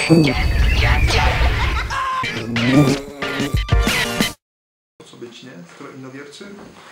Co być, nie? Innowiercy?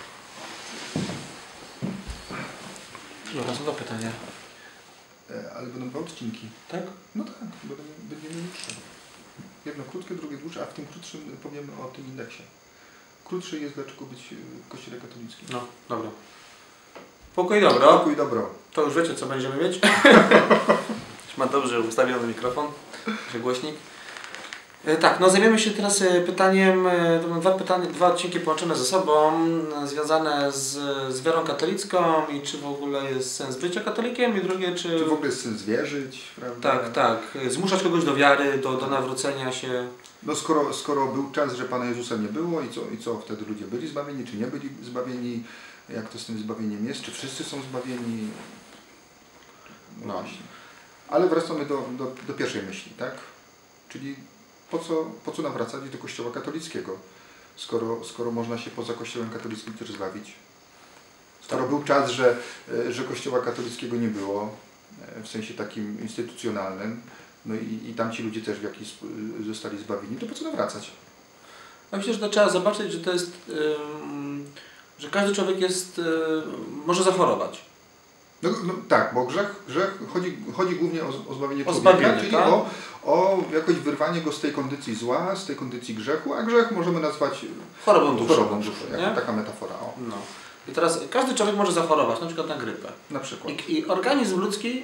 Dobra, są dwa pytania. Ale będą dwa odcinki. Tak? No tak, będziemy mieli trzy. Jedno krótkie, drugie dłuższe, a w tym krótszym powiemy o tym indeksie. Krótszy jest dlaczego być w Kościele katolickim. No, dobra. Pokój dobro. Pokój dobro. To już wiecie, co będziemy mieć. Ma dobrze ustawiony mikrofon, głośnik. Tak, no zajmiemy się teraz pytaniem, to będą dwa odcinki połączone ze sobą, związane z wiarą katolicką i czy w ogóle jest sens bycia katolikiem i drugie, czy w ogóle jest sens wierzyć, prawda? Tak, tak. Zmuszać kogoś do wiary, do nawrócenia się. No skoro był czas, że Pana Jezusa nie było i co wtedy ludzie byli zbawieni, czy nie byli zbawieni, jak to z tym zbawieniem jest, czy wszyscy są zbawieni? No właśnie. Ale wracamy do pierwszej myśli, tak? Czyli po co nawracać do Kościoła katolickiego, skoro można się poza Kościołem katolickim też zbawić? Skoro był czas, że Kościoła katolickiego nie było, w sensie takim instytucjonalnym, no i tamci ludzie też w jakiś zostali zbawieni, to po co nawracać? Ja myślę, że to trzeba zobaczyć, że to jest, że każdy człowiek może zachorować. No tak, bo grzech chodzi głównie o zbawienie człowieka, czyli tak? o jakoś wyrwanie go z tej kondycji zła, z tej kondycji grzechu, a grzech możemy nazwać chorobą duszy, jako taka metafora. O. No. I teraz każdy człowiek może zachorować, na przykład na grypę. Na przykład. I organizm ludzki,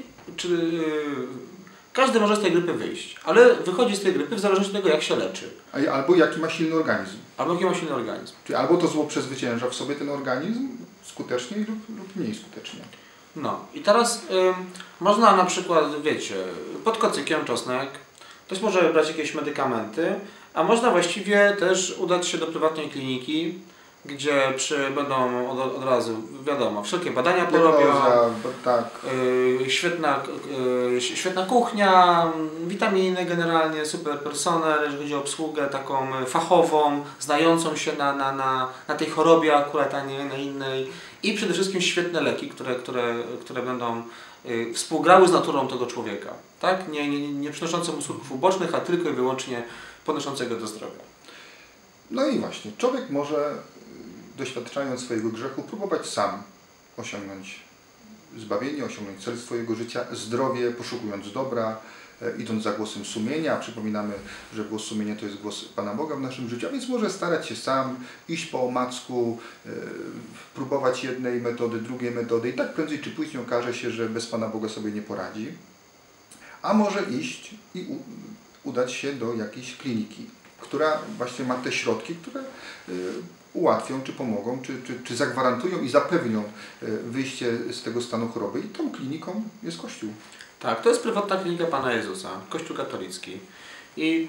każdy może z tej grypy wyjść, ale wychodzi z tej grypy w zależności od tego, jak się leczy. Albo jaki ma silny organizm. Czyli albo to zło przezwycięża w sobie ten organizm skutecznie lub mniej skutecznie. No i teraz można na przykład, wiecie, pod kocykiem czosnek, ktoś może brać jakieś medykamenty, a można właściwie też udać się do prywatnej kliniki, gdzie będą od razu, wiadomo, wszelkie badania porobią, tak. świetna kuchnia, witaminy generalnie, super personel, jeżeli chodzi o obsługę taką fachową, znającą się na tej chorobie akurat, a nie na innej i przede wszystkim świetne leki, które będą współgrały z naturą tego człowieka, tak? Nie przynoszące mu skutków ubocznych, a tylko i wyłącznie podnoszącego do zdrowia. No i właśnie, człowiek może, doświadczając swojego grzechu, próbować sam osiągnąć zbawienie, osiągnąć cel swojego życia, zdrowie, poszukując dobra, idąc za głosem sumienia. Przypominamy, że głos sumienia to jest głos Pana Boga w naszym życiu, a więc może starać się sam, iść po omacku, próbować jednej metody, drugiej metody i tak prędzej czy później okaże się, że bez Pana Boga sobie nie poradzi. A może iść i udać się do jakiejś kliniki, która właśnie ma te środki, które ułatwią, czy pomogą, czy zagwarantują i zapewnią wyjście z tego stanu choroby. I tą kliniką jest Kościół. Tak, to jest prywatna klinika Pana Jezusa, Kościół katolicki. I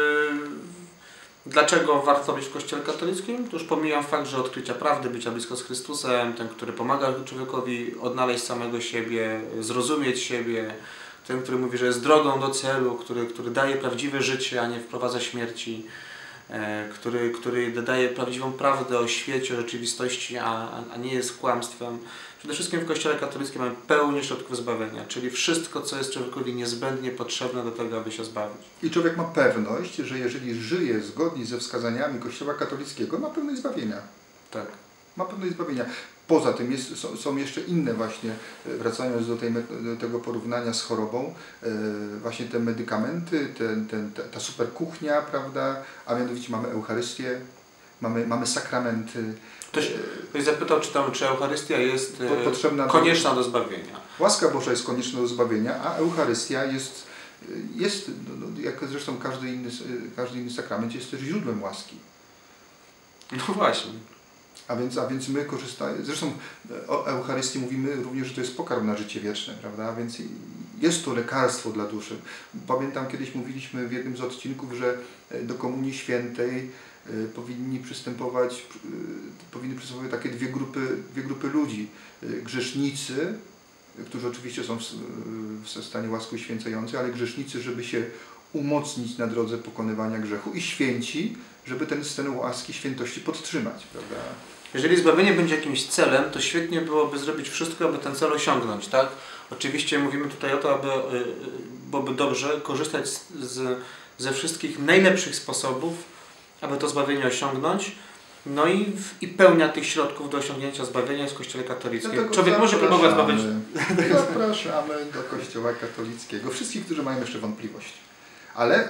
dlaczego warto być w Kościele katolickim? To już pomijam fakt, że odkrycia prawdy, bycia blisko z Chrystusem, ten, który pomaga człowiekowi odnaleźć samego siebie, zrozumieć siebie, ten, który mówi, że jest drogą do celu, który daje prawdziwe życie, a nie wprowadza śmierci, który daje prawdziwą prawdę o świecie, o rzeczywistości, a nie jest kłamstwem. Przede wszystkim w Kościele katolickim mamy pełnię środków zbawienia, czyli wszystko, co jest człowiekowi niezbędnie potrzebne do tego, aby się zbawić. I człowiek ma pewność, że jeżeli żyje zgodnie ze wskazaniami Kościoła katolickiego, ma pewność zbawienia. Tak. Ma pewność zbawienia. Poza tym są jeszcze inne właśnie, wracając do tego porównania z chorobą, właśnie te medykamenty, ta super kuchnia, prawda, a mianowicie mamy Eucharystię, mamy sakramenty. Ktoś zapytał, czy Eucharystia jest konieczna do zbawienia. Łaska Boża jest konieczna do zbawienia, a Eucharystia jest jak zresztą każdy inny sakrament, jest też źródłem łaski. No właśnie. A więc my korzystamy, zresztą o Eucharystii mówimy również, że to jest pokarm na życie wieczne, prawda? A więc jest to lekarstwo dla duszy. Pamiętam, kiedyś mówiliśmy w jednym z odcinków, że do Komunii Świętej powinny przystępować takie dwie grupy ludzi. Grzesznicy, którzy oczywiście są w stanie łaski uświęcającej, ale grzesznicy, żeby się umocnić na drodze pokonywania grzechu, i święci, żeby ten stan łaski, świętości podtrzymać, prawda? Jeżeli zbawienie będzie jakimś celem, to świetnie byłoby zrobić wszystko, aby ten cel osiągnąć, tak? Oczywiście mówimy tutaj o to, aby byłoby dobrze korzystać ze wszystkich najlepszych sposobów, aby to zbawienie osiągnąć. No i pełnia tych środków do osiągnięcia zbawienia jest w Kościele katolickim. Dlatego Człowiek może próbować zbawić. Zapraszamy do Kościoła katolickiego. Wszystkich, którzy mają jeszcze wątpliwości. Ale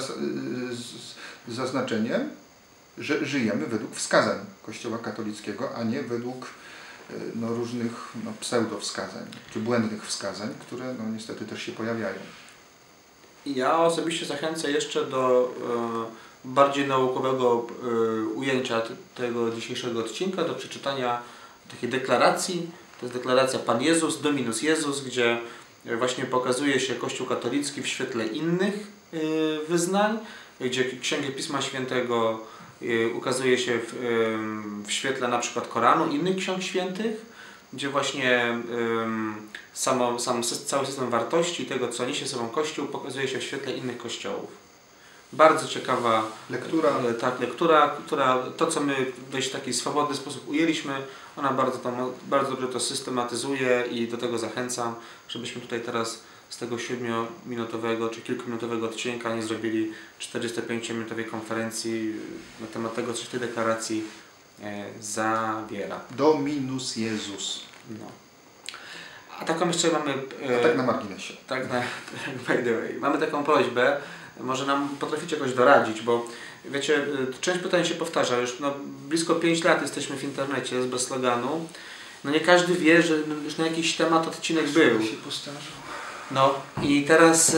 z zaznaczeniem, że żyjemy według wskazań Kościoła katolickiego, a nie według różnych pseudowskazań, czy błędnych wskazań, które niestety też się pojawiają. Ja osobiście zachęcę jeszcze do bardziej naukowego ujęcia tego dzisiejszego odcinka, do przeczytania takiej deklaracji. To jest deklaracja Pan Jezus, Dominus Jezus, gdzie właśnie pokazuje się Kościół katolicki w świetle innych wyznań, gdzie Księgę Pisma Świętego ukazuje się w świetle na przykład Koranu, innych ksiąg świętych, gdzie właśnie cały system wartości tego, co niesie sobą Kościół, pokazuje się w świetle innych kościołów. Bardzo ciekawa lektura. Tak, lektura, która to, co my w taki swobodny sposób ujęliśmy, ona bardzo dobrze to systematyzuje i do tego zachęcam, żebyśmy tutaj teraz z tego 7-minutowego czy kilkuminutowego odcinka nie zrobili 45-minutowej konferencji na temat tego, co się w tej deklaracji zawiera. Dominus Jezus. No. A taką jeszcze mamy... A tak na marginesie. By the way. Mamy taką prośbę, może nam potraficie jakoś doradzić, bo wiecie, część pytań się powtarza. Już blisko 5 lat jesteśmy w internecie bez sloganu. Nie każdy wie, że już na jakiś temat odcinek był. Się postarzał. No i teraz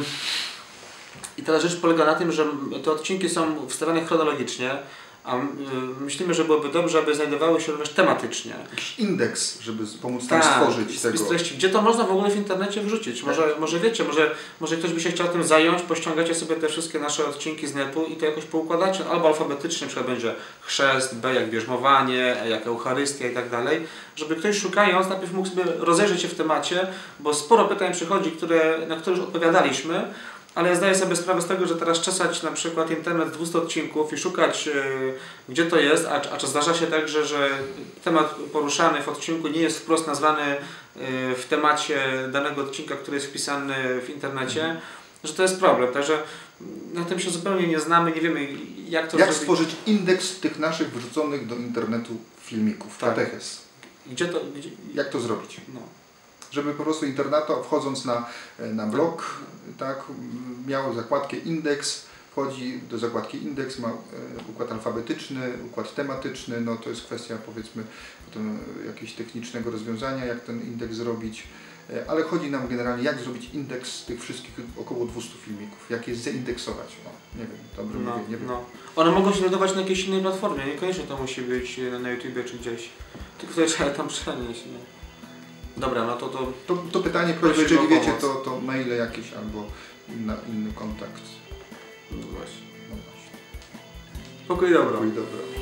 rzecz polega na tym, że te odcinki są wstawiane chronologicznie, a myślimy, że byłoby dobrze, aby znajdowały się również tematycznie. Jakiś indeks, żeby pomóc nam stworzyć tego. Treści. Gdzie to można w ogóle w internecie wrzucić? Może wiecie, może ktoś by się chciał tym zająć, pościągacie sobie te wszystkie nasze odcinki z netu i to jakoś poukładacie, albo alfabetycznie, na przykład będzie chrzest, B jak bierzmowanie, E jak Eucharystia i tak dalej, żeby ktoś szukając najpierw mógł sobie rozejrzeć się w temacie, bo sporo pytań przychodzi, na które już odpowiadaliśmy, ale ja zdaję sobie sprawę z tego, że teraz czesać na przykład internet 200 odcinków i szukać gdzie to jest, a zdarza się tak, że temat poruszany w odcinku nie jest wprost nazwany w temacie danego odcinka, który jest wpisany w internecie, że to jest problem. Także na tym się zupełnie nie znamy, nie wiemy jak to zrobić. Stworzyć indeks tych naszych wrzuconych do internetu filmików, kateches. Jak to zrobić? No. Żeby po prostu internata wchodząc na blog, tak, miał zakładkę indeks, wchodzi do zakładki indeks, ma układ alfabetyczny, układ tematyczny, to jest kwestia powiedzmy jakiegoś technicznego rozwiązania, jak ten indeks zrobić, ale chodzi nam generalnie jak zrobić indeks tych wszystkich około 200 filmików, jak je zaindeksować, nie wiem, dobrze mówię, nie wiem. One mogą się znajdować na jakiejś innej platformie, niekoniecznie to musi być na YouTubie czy gdzieś, tylko to trzeba tam przenieść, nie? Dobra, to pytanie, proszę, jeżeli wiecie, to maile jakieś albo inny kontakt. No właśnie. Pokój dobro. Pokój dobro.